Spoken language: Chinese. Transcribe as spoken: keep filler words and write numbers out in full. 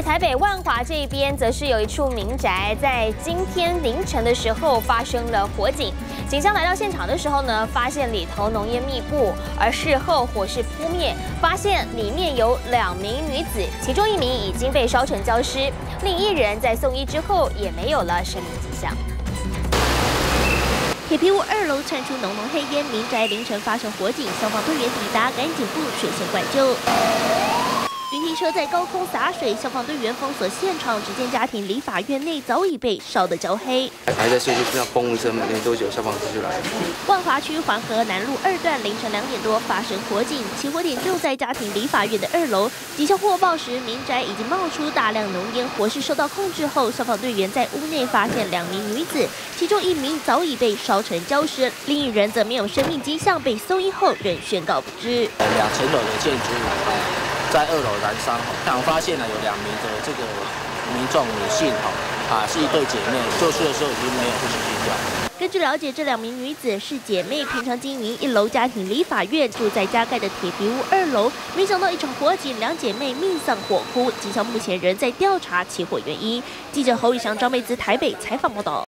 台北万华这边，则是有一处民宅，在今天凌晨的时候发生了火警。警方来到现场的时候呢，发现里头浓烟密布，而事后火势扑灭，发现里面有两名女子，其中一名已经被烧成焦尸，另一人在送医之后也没有了生命迹象。 铁皮屋二楼窜出浓浓黑烟，民宅凌晨发生火警，消防队员抵达，赶紧布水线灌救。云梯车在高空洒水，消防队员封锁现场，只见家庭离法院内早已被烧得焦黑。 还在睡觉，这样嘣一声，没多久消防车就来了。 万华区环河南路二段凌晨两点多发生火警，起火点就在家庭理法院的二楼。警消获报时，民宅已经冒出大量浓烟，火势受到控制后，消防队员在屋内发现两名女子，其中一名早已被烧成焦尸，另一人则没有生命迹象，被送医后仍宣告不治。 两层楼的建筑物在二楼燃烧，现场发现了有两名的这个民众女性啊，是一对姐妹，做事的时候已经没有呼吸心跳。 根据了解，这两名女子是姐妹，平常经营一楼家庭理发院，住在加盖的铁皮屋二楼。没想到一场火警，两姐妹命丧火窟。警方目前仍在调查起火原因。记者侯宇翔、张贝姿台北采访报道。